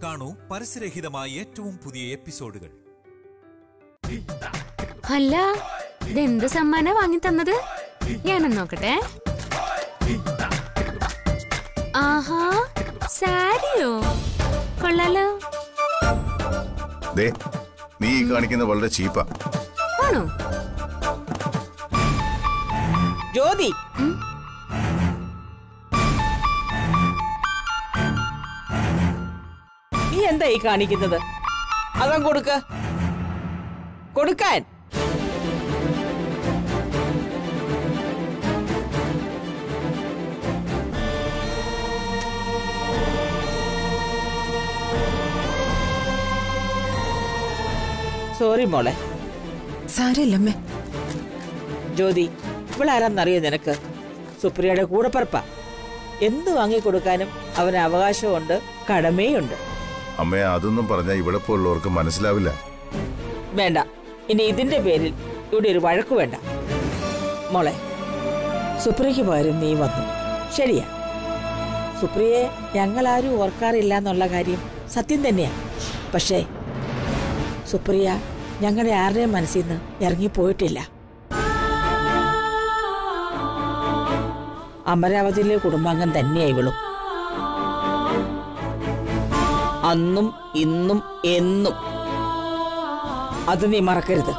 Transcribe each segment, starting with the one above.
കാണൂ പരസ്യരഹിതമായ ഏറ്റവും പുതിയ എപ്പിസോഡുകൾ. അല്ല, ഇതെന്ത് സമ്മാന വാങ്ങി തന്നത്? ഞാനൊന്ന് നോക്കട്ടെ. ആഹാ, സാരിയോ? കൊള്ളാലോ. നീ കാണിക്കുന്ന വളരെ ചീപ്പാ. ആണോ? ജ്യോതി, നീ എന്താ ഈ കാണിക്കുന്നത്? അതം കൊടുക്കാൻ. സോറി മോളെ. സാരമില്ലമ്മേ. ജ്യോതി, ഇവളാരാന്നറിയോ നിനക്ക്? സുപ്രിയയുടെ കൂടപ്പറപ്പാ. എന്ത് വാങ്ങിക്കൊടുക്കാനും അവന് അവകാശമുണ്ട്, കടമയുണ്ട്. അമ്മയെ അതൊന്നും പറഞ്ഞാൽ ഇവിടെ പോലുള്ളവർക്ക് മനസ്സിലാവില്ല. വേണ്ട, ഇനി ഇതിന്റെ പേരിൽ ഇവിടെ ഒരു വഴക്ക് വേണ്ട. മോളെ, സുപ്രിയയ്ക്ക് പകരം നീ വന്നു. ശരിയാ, സുപ്രിയയെ ഞങ്ങളാരും ഓർക്കാറില്ല എന്നുള്ള കാര്യം സത്യം തന്നെയാ. പക്ഷേ സുപ്രിയ ഞങ്ങളുടെ ആരുടെയും മനസ്സിൽ നിന്ന് ഇറങ്ങിപ്പോയിട്ടില്ല. അമരാവതിയിലെ കുടുംബാംഗം തന്നെയാ ഇവളും. അന്നും ഇന്നും എന്നും. അത് നീ മറക്കരുത്.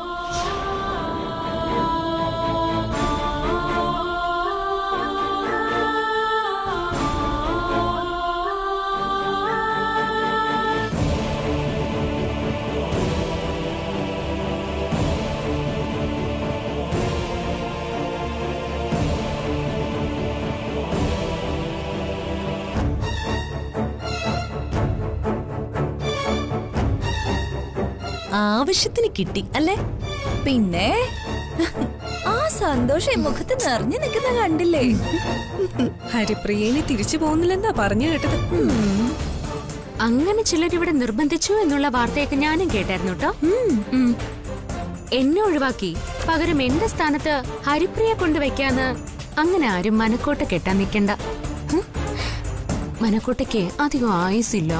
ആവശ്യത്തിന് കിട്ടി അല്ലേ? പിന്നെ ആ സന്തോഷം മുഖത്ത് നിറഞ്ഞു നിൽക്കുന്ന കണ്ടില്ലേ? ഹരിപ്രിയനെ തിരിച്ചു പോകുന്നില്ലെന്നാ പറഞ്ഞു കേട്ടത്. അങ്ങനെ ചിലരിവിടെ നിർബന്ധിച്ചു എന്നുള്ള വാർത്തയൊക്കെ ഞാനും കേട്ടായിരുന്നു കേട്ടോ. എന്നെ ഒഴിവാക്കി പകരം എന്റെ സ്ഥാനത്ത് ഹരിപ്രിയെ കൊണ്ടുവയ്ക്കാന്ന് അങ്ങനെ ആരും മനക്കോട്ട കെട്ടാൻ നിൽക്കണ്ട. മനക്കോട്ടയ്ക്ക് അധികം ആയുസില്ല.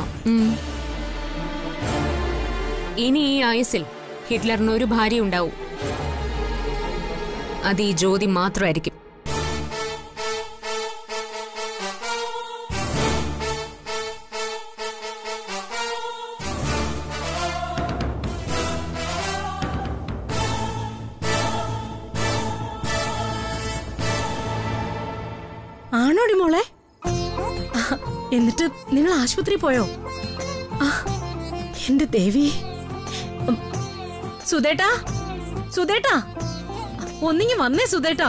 ഇനി ഈ ആയുസിൽ ഹിറ്റ്ലറിന് ഒരു ഭാര്യ ഉണ്ടാവും. അത് ഈ ജ്യോതി മാത്രമായിരിക്കും. ആണോടി മോളെ? എന്നിട്ട് നിങ്ങൾ ആശുപത്രി പോയോ? എന്റെ ദേവി. സുധേട്ടാ, സുധേട്ടാ, ഒന്നിങ്ങി വന്നേ സുധേട്ടാ.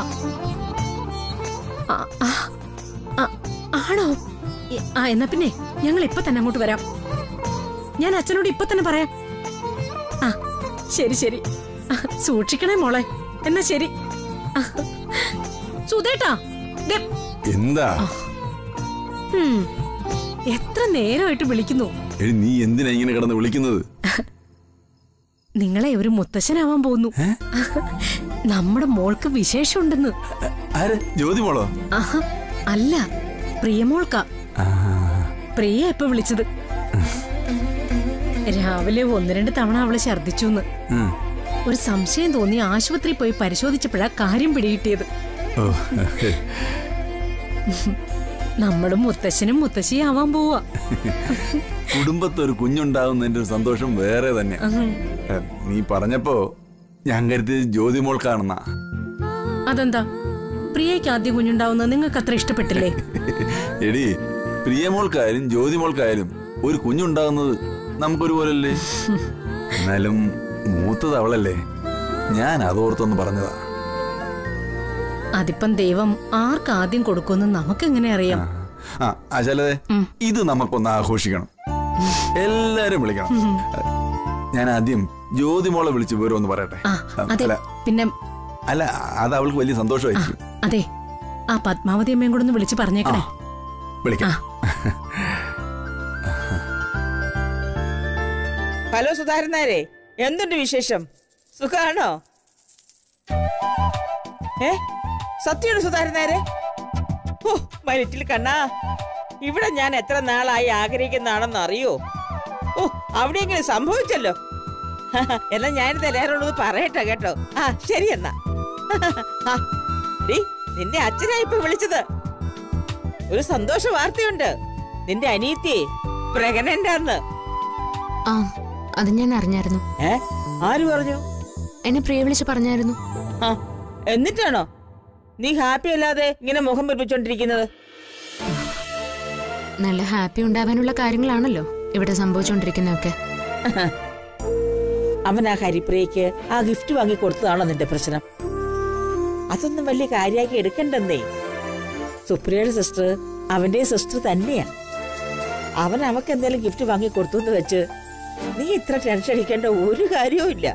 ആണോ? എന്നാ പിന്നെ ഞങ്ങൾ ഇപ്പൊ തന്നെ അങ്ങോട്ട് വരാം. ഞാൻ അച്ഛനോട് ഇപ്പൊ തന്നെ പറയാം. ശരി ശരി, സൂക്ഷിക്കണേ മോളെ. എന്നാ ശരി. സുധേട്ടാ, എന്താ? എത്ര നേരമായിട്ട് വിളിക്കുന്നു. നീ എന്തിനാ ഇങ്ങനെ കിടന്ന് വിളിക്കുന്നത്? നിങ്ങളെ ഒരു മുത്തശ്ശനാവാൻ പോകുന്നു. നമ്മുടെ മോൾക്ക് വിശേഷം ഉണ്ടെന്ന്. ജ്യോതി മോളോ? അല്ല, പ്രിയമോൾക്കാ. പ്രിയ എപ്പ വിളിച്ചത്? രാവിലെ 1-2 തവണ അവള് ഛർദിച്ചു. ഒരു സംശയം തോന്നി ആശുപത്രി പോയി പരിശോധിച്ചപ്പോഴാ കാര്യം പിടികിട്ടിയത്. നമ്മളും മുത്തശ്ശനും മുത്തശ്ശിയും ആവാൻ പോവാ. കുടുംബത്ത് ഒരു കുഞ്ഞുണ്ടാവുന്നതിന്റെ ഒരു സന്തോഷം വേറെ തന്നെ. നീ പറഞ്ഞപ്പോ ഞാൻ കരുതിയത് ജ്യോതി മോൾക്കാണെന്നാ. അതെന്താ? പ്രിയയ്ക്ക് ആദ്യം കുഞ്ഞുണ്ടാവുന്നത് നിങ്ങൾക്ക് അത്ര ഇഷ്ടപ്പെട്ടില്ലേ? എടി, പ്രിയമോൾക്കായാലും ജ്യോതി മോൾക്കായാലും ഒരു കുഞ്ഞുണ്ടാകുന്നത് നമുക്കൊരുപോലല്ലേ? എന്നാലും മൂത്തത് അവളല്ലേ. ഞാൻ അതോർത്തൊന്ന് പറഞ്ഞതാ. അതിപ്പം ദൈവം ആർക്കാദ്യം കൊടുക്കുമെന്ന് നമുക്കെങ്ങനെ അറിയാം? അചലതെ, ഇത് നമുക്കൊന്ന് ആഘോഷിക്കണം. എല്ലാരും വിളിക്കണം. ഞാൻ ആദ്യം ജ്യോതിമോളെ വിളിച്ച് വിവരമൊന്ന് പറയട്ടെ. പിന്നെ അല്ല, അത് അവൾക്ക് വലിയ സന്തോഷമായിരിക്കും. അതെ, ആ പത്മാവതി അമ്മയും കൂടെ ഒന്ന് വിളിച്ച് പറഞ്ഞേക്കണേ. വിളിക്കാം. ഹലോ സുധാരനാരെ, എന്തുണ്ട് വിശേഷം? സുഖാണോ? സത്യമാണ് സുധാരനാരെ. ഓ മൈ ലിറ്റിൽ കണ്ണാ, ഇവിടെ ഞാൻ എത്ര നാളായി ആഗ്രഹിക്കുന്നതാണെന്ന് അറിയോ? ഓ അവിടെ എങ്ങനെ സംഭവിച്ചല്ലോ. എന്നാ ഞാനിത് എല്ലാവരോടൊന്ന് പറയട്ടെ കേട്ടോ. ആ ശരി എന്നാ. നിന്റെ അച്ഛനാ ഇപ്പൊ വിളിച്ചത്. ഒരു സന്തോഷ വാർത്തയുണ്ട്. നിന്റെ അനിയത്തിയെ പ്രഗ്നന്റ് ആന്ന്. ആ അത് ഞാൻ അറിഞ്ഞായിരുന്നു. ആര് പറഞ്ഞു? എന്നെ പ്രിയ വിളിച്ച് പറഞ്ഞായിരുന്നു. ആ എന്നിട്ടാണോ നീ ഹാപ്പി അല്ലാതെ ഇങ്ങനെ മുഖം പിടിപ്പിച്ചോണ്ടിരിക്കുന്നത്? നല്ല ഹാപ്പി ഉണ്ടാവാനുള്ള കാര്യങ്ങളാണല്ലോ ഇവിടെ സംഭവിച്ചോണ്ടിരിക്കുന്നതൊക്കെ. അവൻ ആ ഹരിപ്രിയക്ക് ആ ഗിഫ്റ്റ് വാങ്ങി കൊടുത്തതാണോ നിന്റെ പ്രശ്നം? അതൊന്നും വലിയ കാര്യമാക്കി എടുക്കണ്ടെന്നേ. സുപ്രിയയുടെ സിസ്റ്റർ അവന്റെ സിസ്റ്റർ തന്നെയാ. അവൻ അവക്ക് എന്തെങ്കിലും ഗിഫ്റ്റ് വാങ്ങി കൊടുത്തു എന്ന് വെച്ച് നീ ഇത്ര ടെൻഷൻ അടിക്കേണ്ട ഒരു കാര്യവും ഇല്ല.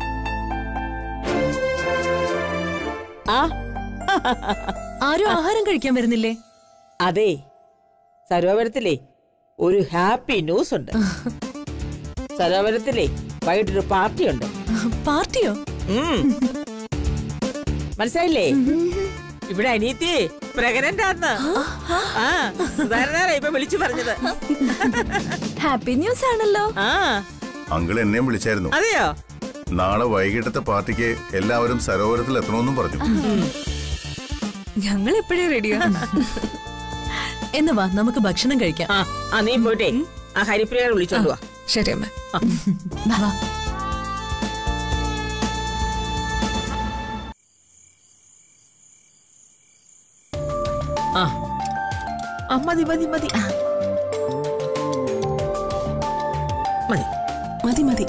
ആരും ആഹാരം കഴിക്കാൻ വരുന്നില്ലേ? അതെ, സരോവരത്തിലെ ഒരു ഹാപ്പി ന്യൂസ് ഉണ്ട്. സരോവരത്തിലെ വൈകിട്ടൊരു പാർട്ടിയുണ്ട്. പാർട്ടിയോ? മനസ്സിലായില്ലേ? ഇവിടെ അനിയത്തി പ്രഗ്നന്റ് ആന്ന്. ആ സുധാരണ ഇപ്പൊ വിളിച്ചു പറഞ്ഞത്. ഹാപ്പി ന്യൂസ് ആണല്ലോ. ആ അങ്കിൾ എന്നെയും വിളിച്ചായിരുന്നു. അതെയോ? നാളെ വൈകിട്ടത്തെ പാർട്ടിക്ക് എല്ലാവരും സരോവരത്തിൽ എത്തണമെന്നും പറഞ്ഞു. ഞങ്ങൾ എപ്പോഴേ റെഡിയാ. എന്ന് വാ നമുക്ക് ഭക്ഷണം കഴിക്കാം. ആ നീ പോയിട്ടേ ആ ഹരിപ്രിയയെ വിളിച്ചോണ്ട് വാ. ശരി അമ്മ. മതി മതി മതി മതി മതി.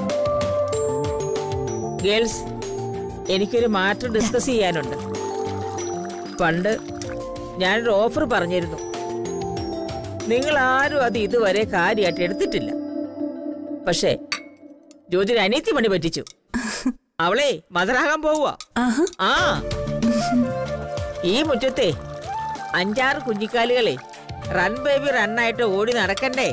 ഗേൾസ്, എനിക്കൊരു മാറ്റർ ഡിസ്കസ് ചെയ്യാനുണ്ട്. പണ്ട് ഞാനൊരു ഓഫർ പറഞ്ഞിരുന്നു. നിങ്ങൾ ആരും അത് ഇതുവരെ കാര്യമായിട്ട് എടുത്തിട്ടില്ല. പക്ഷേ ജ്യോതിന് അനിയത്തി പണി പറ്റിച്ചു. അവളെ മദറാകാൻ പോവുക. ആ ഈ മുറ്റത്തെ 5-6 കുഞ്ഞിക്കാലുകളെ റൺ ബേബി റണ്ണായിട്ട് ഓടി നടക്കണ്ടേ?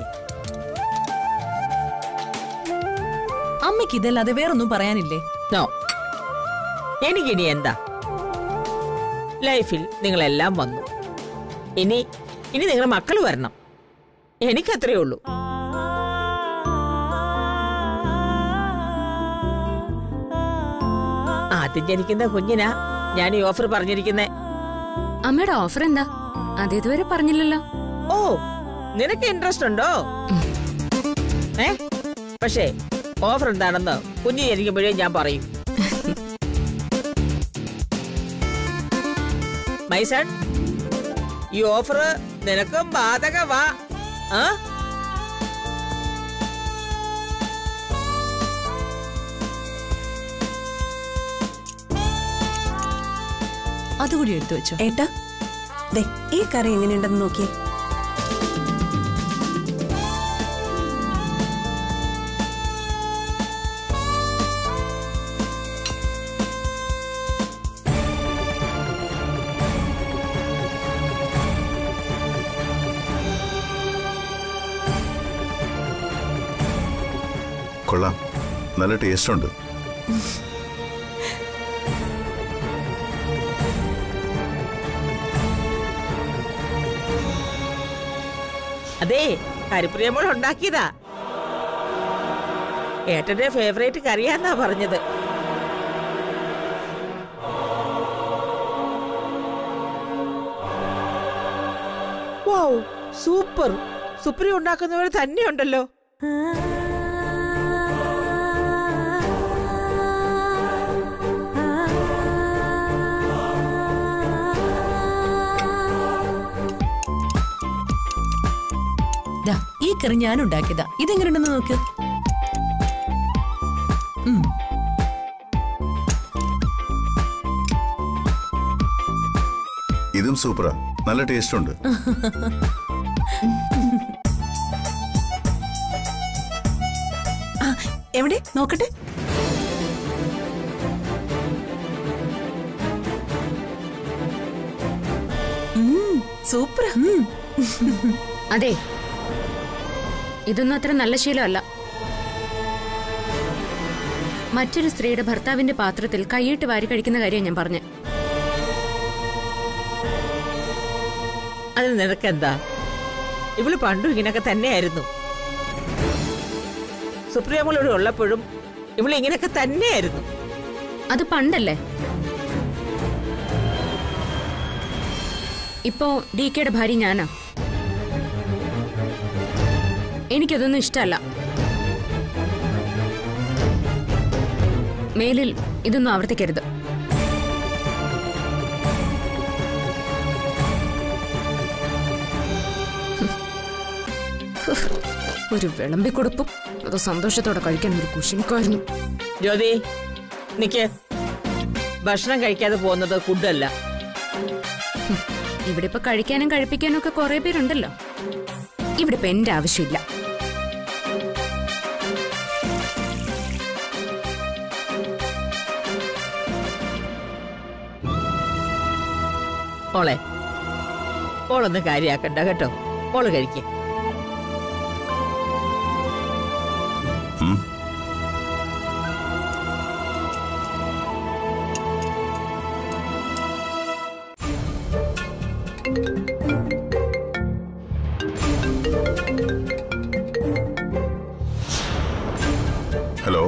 അമ്മയ്ക്ക് ഇതല്ലാതെ വേറൊന്നും പറയാനില്ലേ? നോ, എനിക്കിനി എന്താ? ലൈഫിൽ നിങ്ങളെല്ലാം വന്നു. ഇനി നിങ്ങളുടെ മക്കൾ വരണം. എനിക്കത്രേ ഉള്ളൂ. ആദ്യം ജനിക്കുന്ന കുഞ്ഞിനാ ഞാൻ ഈ ഓഫർ പറഞ്ഞിരിക്കുന്നേ. അമ്മയുടെ ഓഫർ എന്താ? അത് ഇതുവരെ പറഞ്ഞില്ലല്ലോ. ഓ, നിനക്ക് ഇൻട്രസ്റ്റ് ഉണ്ടോ? പക്ഷേ ഓഫർ എന്താണെന്ന് കുഞ്ഞ് ജനിക്കുമ്പോഴേ ഞാൻ പറയും. മൈസൺ, ഈ ഓഫർ നിനക്കും ബാധകവാ. അതുകൂടി എടുത്തു വെച്ചോ. ഏട്ടാ, ദേ ഈ കറി എങ്ങനെയുണ്ടെന്ന് നോക്കിയേ. കൊള്ളാം, നല്ല ടേസ്റ്റ് ഉണ്ട്. അതെ, ഹരിപ്രിയമോൾ ഉണ്ടാക്കിയതാ. ഏട്ടന്റെ ഫേവറേറ്റ് കറിയാന്നാ പറഞ്ഞത്. Wow, super. സുപ്രിയ ഉണ്ടാക്കുന്നവര് തന്നെയുണ്ടല്ലോ. ഈ കറി ഞാൻ ഉണ്ടാക്കിയതാ. ഇതെങ്ങനെയുണ്ടെന്ന് നോക്ക്. ഇതും സൂപ്പറാ, നല്ല ടേസ്റ്റ് ഉണ്ട്. എവിടെ നോക്കട്ടെ. സൂപ്പർ. അതെ, ഇതൊന്നും അത്ര നല്ല ശീലമല്ല. മറ്റൊരു സ്ത്രീയുടെ ഭർത്താവിന്റെ പാത്രത്തിൽ കൈയിട്ട് വാരി കഴിക്കുന്ന കാര്യം ഞാൻ പറഞ്ഞു. അതിന് നിനക്കെന്താ? ഇവള് പണ്ടും ഇങ്ങനൊക്കെ തന്നെയായിരുന്നു. സുപ്രിയമോളോട് ഉള്ളപ്പോഴും ഇവിടെ ഇങ്ങനെയൊക്കെ തന്നെയായിരുന്നു. അത് പണ്ടല്ലേ. ഇപ്പോ ഡി കെയുടെ ഭാര്യ ഞാനാ. എനിക്കതൊന്നും ഇഷ്ടമല്ല. മേലിൽ ഇതൊന്നും ആവർത്തിക്കരുത്. ഒരു വിളമ്പിക്കൊടുപ്പും അത് സന്തോഷത്തോടെ കഴിക്കാൻ ഒരു കുശിനിക്കായിരുന്നു. ജ്യോതി നിക്ക്, ഭക്ഷണം കഴിക്കാതെ പോകുന്നത് ഫുഡല്ല. ഇവിടെ ഇപ്പൊ കഴിക്കാനും കഴിപ്പിക്കാനും ഒക്കെ കുറെ പേരുണ്ടല്ലോ. ഇവിടെ ഇപ്പൊ എന്റെ ആവശ്യമില്ല. മോളെ, മോളൊന്നും കാര്യാക്കണ്ട കേട്ടോ. മോള് കഴിക്കേ. ഹലോ,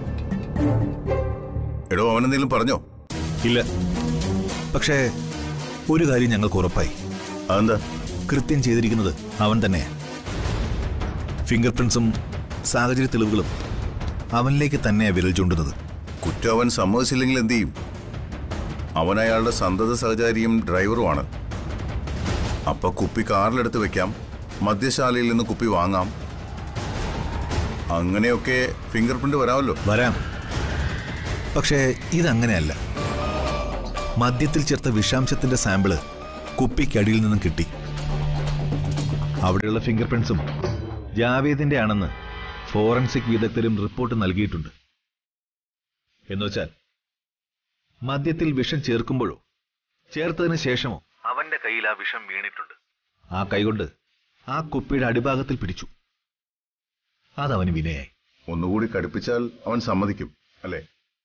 എടോ അവനെന്തെങ്കിലും പറഞ്ഞോ? ഇല്ല, പക്ഷേ ഒരു കാര്യം ഞങ്ങൾക്ക് ഉറപ്പായി. അതെന്താ? കൃത്യം ചെയ്തിരിക്കുന്നത് അവൻ തന്നെയാ. ഫിംഗർ പ്രിന്റ്സും സാഹചര്യ തെളിവുകളും അവനിലേക്ക് തന്നെയാ വിരൽ ചൂണ്ടുന്നത്. കുറ്റം അവൻ സമ്മതിച്ചില്ലെങ്കിൽ എന്ത് ചെയ്യും? അവൻ അയാളുടെ സന്തത സഹചാരിയും ഡ്രൈവറുമാണ്. അപ്പൊ കുപ്പി കാറിലെടുത്ത് വെക്കാം, മദ്യശാലയിൽ നിന്ന് കുപ്പി വാങ്ങാം, അങ്ങനെയൊക്കെ ഫിംഗർ പ്രിന്റ് വരാമല്ലോ. വരാം, പക്ഷേ ഇതങ്ങനെയല്ല. മദ്യത്തിൽ ചേർത്ത വിഷാംശത്തിന്റെ സാമ്പിള് കുപ്പിക്കടിയിൽ നിന്നും കിട്ടി. അവിടെയുള്ള ഫിംഗർ പ്രിന്റ്സും ജാവേദിന്റെ ആണെന്ന് ഫോറൻസിക് വിദഗ്ധരും റിപ്പോർട്ട് നൽകിയിട്ടുണ്ട്. എന്നുവെച്ചാൽ മദ്യത്തിൽ വിഷം ചേർക്കുമ്പോഴോ ചേർത്തതിന് ശേഷമോ അവന്റെ കയ്യിൽ ആ വിഷം വീണിട്ടുണ്ട്. ആ കൈകൊണ്ട് ആ കുപ്പിയുടെ അടിഭാഗത്തിൽ പിടിച്ചു. അതവന് വിനയായി. ഒന്നുകൂടി കടുപ്പിച്ചാൽ അവൻ സമ്മതിക്കും അല്ലേ?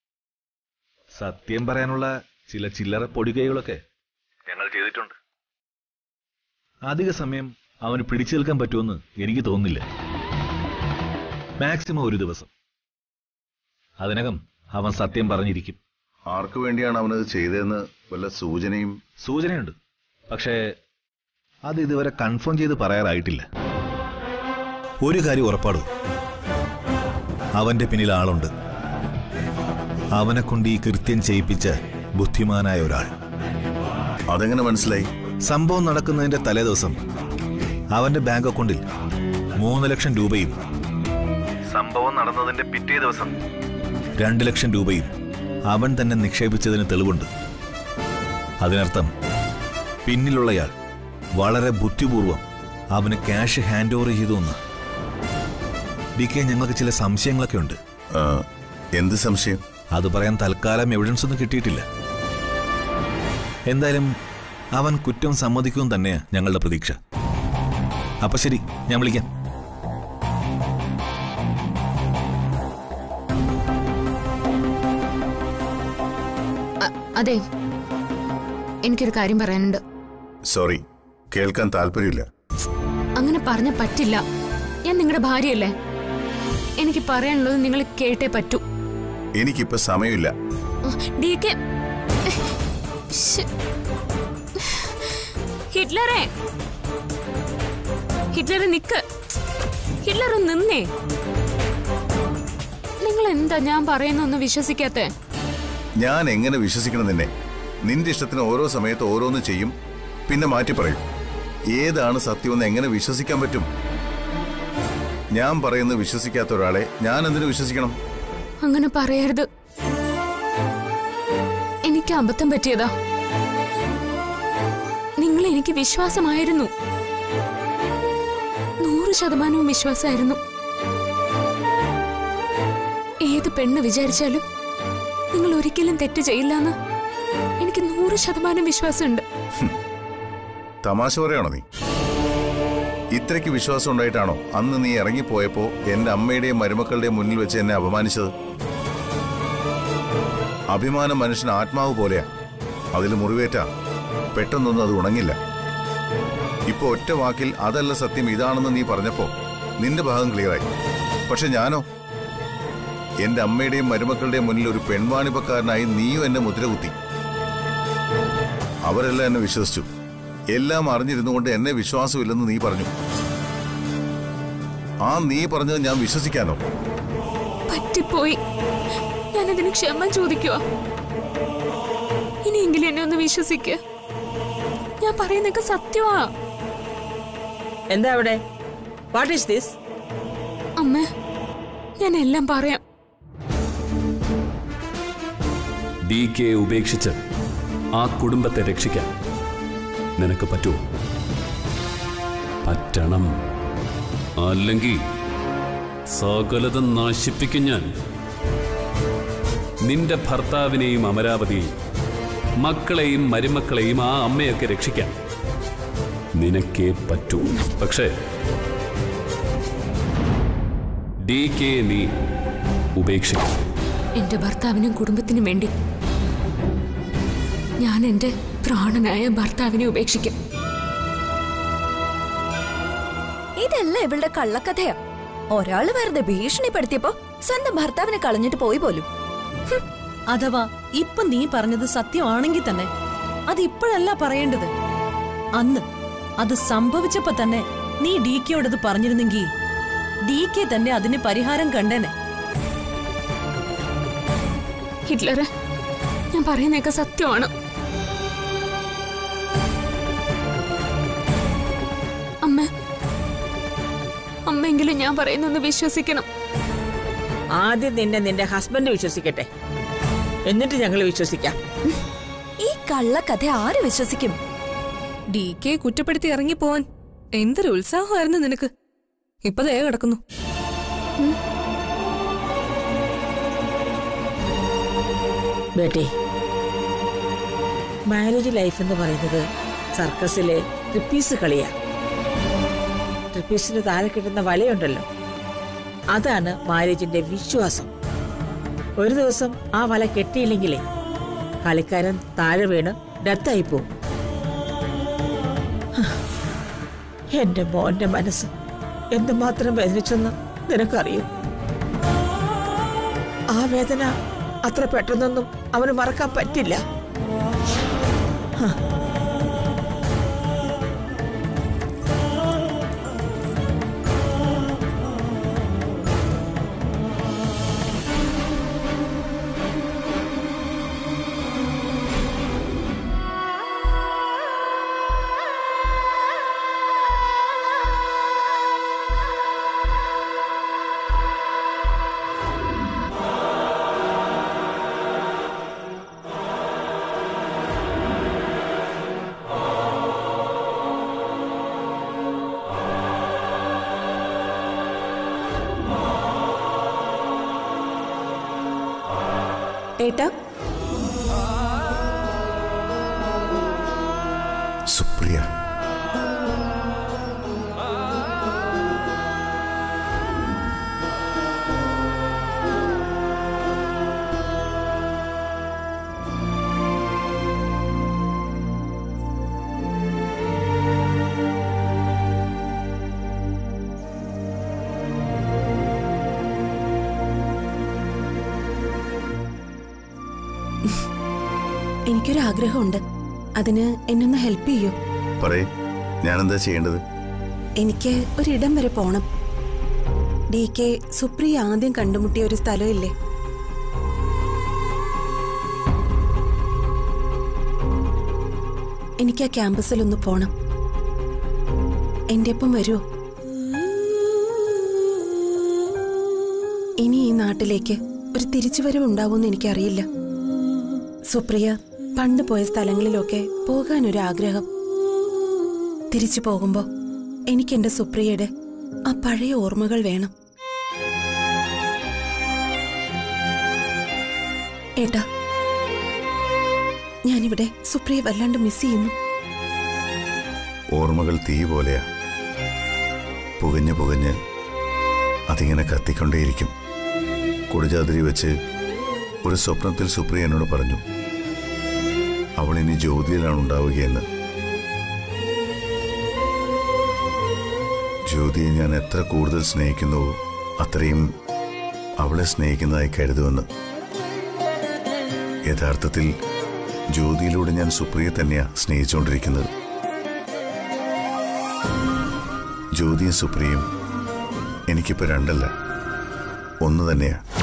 സത്യം പറയാനുള്ള ചില ചില്ലറ പൊടികൈകളൊക്കെ ഞങ്ങൾ ചെയ്തിട്ടുണ്ട്. അധിക സമയം അവന് പിടിച്ചു നിൽക്കാൻ പറ്റുമെന്ന് എനിക്ക് തോന്നുന്നില്ല. മാക്സിമം ഒരു ദിവസം. അതിനകം അവൻ സത്യം പറഞ്ഞിരിക്കും. ആർക്കു വേണ്ടിയാണ് അവനത് ചെയ്തതെന്ന് വല്ല സൂചനയുണ്ട്, പക്ഷേ അത് ഇതുവരെ കൺഫേം ചെയ്ത് പറയാറായിട്ടില്ല. ഒരു കാര്യം ഉറപ്പാടൂ, അവന്റെ പിന്നിൽ ആളുണ്ട്. അവനെ കൊണ്ട് ഈ കൃത്യം ചെയ്യിപ്പിച്ച ബുദ്ധിമാനായ ഒരാൾ. അതെങ്ങനെ മനസ്സിലായി? സംഭവം നടക്കുന്നതിന്റെ തലേദിവസം അവന്റെ ബാങ്ക് അക്കൗണ്ടിൽ 3 ലക്ഷം രൂപയും സംഭവം നടന്നതിന്റെ പിറ്റേ ദിവസം 2 ലക്ഷം രൂപയും അവൻ തന്നെ നിക്ഷേപിച്ചതിന് തെളിവുണ്ട്. അതിനർത്ഥം പിന്നിലുള്ളയാൾ വളരെ ബുദ്ധിപൂർവം അവന് ക്യാഷ് ഹാൻഡ് ഓവർ ചെയ്തു എന്ന്. DK, ഞങ്ങൾക്ക് ചില സംശയങ്ങളൊക്കെ ഉണ്ട്. എന്ത് സംശയം? അത് പറയാൻ തൽക്കാലം എവിഡൻസ് ഒന്നും കിട്ടിയിട്ടില്ല. എന്തായാലും അവൻ കുറ്റം സമ്മതിക്കും തന്നെയാ ഞങ്ങളുടെ പ്രതീക്ഷ. അപ്പൊ ശരി, ഞാൻ വിളിക്കാം. അതെ, എനിക്കൊരു കാര്യം പറയാനുണ്ട്. സോറി, കേൾക്കാൻ താല്പര്യമില്ല. അങ്ങനെ പറഞ്ഞ പറ്റില്ല. ഞാൻ നിങ്ങളുടെ ഭാര്യയല്ലേ. എനിക്ക് പറയാനുള്ളത് നിങ്ങൾ കേട്ടേ പറ്റൂ. എനിക്കിപ്പോ സമയമില്ല. DK, ഹിറ്റ്ലറെ നിക്ക്. ഹിറ്റ്ലർ നിന്നേ. നിങ്ങൾ എന്താ ഞാൻ പറയുന്നൊന്ന് വിശ്വസിക്കാത്തെ? ഞാൻ എങ്ങനെ വിശ്വസിക്കണം നിന്നെ? നിന്റെ ഇഷ്ടത്തിന് ഓരോ സമയത്ത് ഓരോന്ന് ചെയ്യും, പിന്നെ മാറ്റി പറയും. ഏതാണ് സത്യമെന്ന് എങ്ങനെ വിശ്വസിക്കാൻ പറ്റും? ഞാൻ പറയുന്നത് വിശ്വസിക്കാത്ത ഒരാളെ ഞാൻ എന്തിനു വിശ്വസിക്കണം? അങ്ങനെ പറയരുത്. എനിക്ക് അബദ്ധം പറ്റിയതാ. നിങ്ങൾ എനിക്ക് വിശ്വാസമായിരുന്നു. 100% വിശ്വാസമായിരുന്നു. ഏത് പെണ്ണ് വിചാരിച്ചാലും നിങ്ങൾ ഒരിക്കലും തെറ്റ് ചെയ്യില്ലെന്ന് എനിക്ക് 100% വിശ്വാസമുണ്ട്. തമാശ പറയാണോ നീ? ഇത്രയ്ക്ക് വിശ്വാസം ഉണ്ടായിട്ടാണോ അന്ന് നീ ഇറങ്ങിപ്പോയപ്പോ എന്റെ അമ്മയുടെയും മരുമക്കളുടെയും മുന്നിൽ വെച്ച് എന്നെ അപമാനിച്ചത്? അഭിമാനം മനുഷ്യന് ആത്മാവ് പോലെയാ. അതിൽ മുറിവേറ്റ പെട്ടെന്നൊന്നും അത് ഉണങ്ങില്ല. ഇപ്പൊ ഒറ്റ വാക്കിൽ അതല്ല സത്യം, ഇതാണെന്ന് നീ പറഞ്ഞപ്പോ നിന്റെ ഭാഗം ക്ലിയറായി. പക്ഷെ ഞാനോ എന്റെ അമ്മയുടെയും മരുമക്കളുടെയും മുന്നിൽ ഒരു പെൺവാണിപ്പക്കാരനായി നീയും എന്നെ മുദ്ര കുത്തി. അവരെല്ലാം എന്നെ വിശ്വസിച്ചു. എല്ലാം അറിഞ്ഞിരുന്നുകൊണ്ട് എന്നെ വിശ്വാസമില്ലെന്ന് നീ പറഞ്ഞു. ആ നീ പറഞ്ഞത് ഞാൻ വിശ്വസിക്കാനോ? പറ്റിപ്പോയി. ഞാനതിന് ക്ഷമ ചോദിക്കുക. ഇനിയെങ്കിലും എന്നെ ഒന്ന് വിശ്വസിക്കുക. ഞാൻ പറയുന്നൊക്കെ സത്യമാ. എന്താ അവിടെ? What is this? അമ്മ, ഞാൻ എല്ലാം പറയാം. DK ഉപേക്ഷിച്ച് ആ കുടുംബത്തെ രക്ഷിക്കാൻ നിനക്ക് പറ്റുമോ? പറ്റണം. അല്ലെങ്കിൽ സകലതും നശിപ്പിക്കും ഞാൻ. നിന്റെ ഭർത്താവിനെയും അമരാവതിയെയും മക്കളെയും മരുമക്കളെയും ആ അമ്മയൊക്കെ രക്ഷിക്കാൻ നിനക്കേ പറ്റൂ. പക്ഷേ DK നീ ഉപേക്ഷിക്കും. എന്റെ ഭർത്താവിനും കുടുംബത്തിനും വേണ്ടി ഞാൻ എന്റെ പ്രാണനായ ഭർത്താവിനെ ഉപേക്ഷിക്കും. ഇതല്ല ഇവളുടെ കള്ളക്കഥയാ. ഒരാള് വെറുതെ ഭീഷണിപ്പെടുത്തിയപ്പോ സ്വന്തം ഭർത്താവിനെ കളഞ്ഞിട്ട് പോയി പോലും. അഥവാ ഇപ്പൊ നീ പറഞ്ഞത് സത്യമാണെങ്കിൽ തന്നെ അത് ഇപ്പോഴല്ല പറയേണ്ടത്. അന്ന് അത് സംഭവിച്ചപ്പോ തന്നെ നീ DKയോടത് പറഞ്ഞിരുന്നെങ്കിൽ DK തന്നെ അതിന് പരിഹാരം കണ്ടേനെ. ഹിറ്റ്ലറെ, ഞാൻ പറയുന്നതൊക്കെ സത്യമാണ്. അമ്മെങ്കിലും ഞാൻ പറയുന്നൊന്ന് വിശ്വസിക്കണം. ആദ്യം നിന്റെ ഹസ്ബൻഡ് വിശ്വസിക്കട്ടെ, എന്നിട്ട് ഞങ്ങൾ വിശ്വസിക്കാം. ഈ കള്ളക്കഥ ആര് വിശ്വസിക്കും? DK കുറ്റപ്പെടുത്തി ഇറങ്ങിപ്പോവാൻ എന്തൊരു ഉത്സാഹമായിരുന്നു നിനക്ക്. ഇപ്പൊ ദേ കിടക്കുന്നു. ബേട്ടി, മാരേജ് ലൈഫ് എന്ന് പറയുന്നത് സർക്കസിലെ ട്രിപ്പീസ് കളിയാ. ട്രിപ്പീസിന് താഴെ കിട്ടുന്ന വലയുണ്ടല്ലോ, അതാണ് മാരേജിന്റെ വിശ്വാസം. ഒരു ദിവസം ആ വല കെട്ടിയില്ലെങ്കിലേ കളിക്കാരൻ താഴെ വീണ് ഡെത്തായി പോവും. എന്റെ മോന്റെ മനസ്സ് എന്തുമാത്രം വേദനിച്ചെന്ന് നിനക്കറിയൂ. ആ വേദന അത്ര പെട്ടെന്നൊന്നും അവന് മറക്കാൻ പറ്റില്ല. ഏട്ടാ, സുപ്രിയ, എനിക്കൊരാഗ്രഹമുണ്ട്. അതിന് എന്നൊന്ന് ഹെൽപ്പ് ചെയ്യൂ? പറയേ, ഞാനെന്താ ചെയ്യേണ്ടത്? എനിക്ക് ഒരിടം വരെ പോണം. DK സുപ്രിയ ആദ്യം കണ്ടുമുട്ടിയ ഒരു സ്ഥലമില്ലേ, എനിക്ക് ആ ക്യാമ്പസിലൊന്ന് പോണം. എന്റെ ഒപ്പം വരുമോ? ഇനി ഈ നാട്ടിലേക്ക് ഒരു തിരിച്ചുവരവ് ഉണ്ടാവുമെന്ന് എനിക്കറിയില്ല. സുപ്രിയ പണ്ട് പോയ സ്ഥലങ്ങളിലൊക്കെ പോകാനൊരാഗ്രഹം. തിരിച്ചു പോകുമ്പോ എനിക്ക് എന്റെ സുപ്രിയയുടെ ആ പഴയ ഓർമ്മകൾ വേണം. ഏട്ടാ, ഞാനിവിടെ സുപ്രിയ വല്ലാണ്ട് മിസ് ചെയ്യുന്നു. ഓർമ്മകൾ തീ പോലെയാ, പുകഞ്ഞ് പുകഞ്ഞ് അതിങ്ങനെ കത്തിക്കൊണ്ടേയിരിക്കും. കുടജാതിരി വെച്ച് ഒരു സ്വപ്നത്തിൽ സുപ്രിയ എന്നോട് പറഞ്ഞു, അവളിനി ജ്യോതിയിലാണ് ഉണ്ടാവുകയെന്ന്. ജ്യോതിയെ ഞാൻ എത്ര കൂടുതൽ സ്നേഹിക്കുന്നുവോ അത്രയും അവളെ സ്നേഹിക്കുന്നതായി കരുതുമെന്ന്. യഥാർത്ഥത്തിൽ ജ്യോതിയിലൂടെ ഞാൻ സുപ്രിയെ തന്നെയാ സ്നേഹിച്ചുകൊണ്ടിരിക്കുന്നത്. ജ്യോതിയും സുപ്രിയും എനിക്കിപ്പോ രണ്ടല്ല, ഒന്ന് തന്നെയാ.